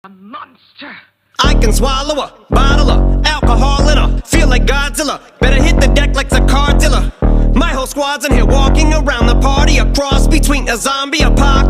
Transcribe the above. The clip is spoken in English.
A monster. I can swallow a bottle of alcohol in her. Feel like Godzilla. Better hit the deck like a car dealer. My whole squad's in here walking around the party. A cross between a zombie apocalypse